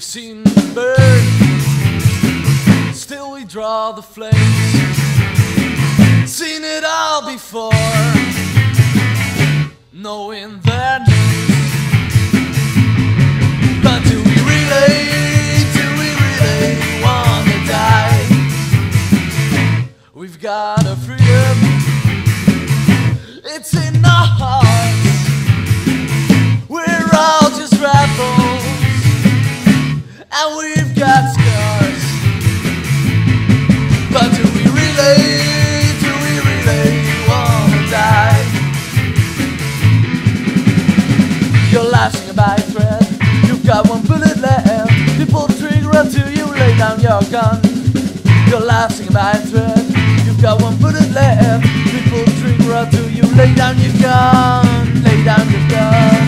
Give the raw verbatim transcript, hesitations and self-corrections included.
seen the burn, still we draw the flames. Seen it all before, knowing that. But do we really, do we really wanna die? We've got a freedom, it's in our hearts. We're all just rebels, and we've got scars. But do we really, do we really wanna die? You're lashing a by thread, you've got one bullet left. You pull the trigger until you lay down your gun. You're lashing a by thread, you've got one bullet left. You pull the trigger until you lay down your gun, lay down your gun.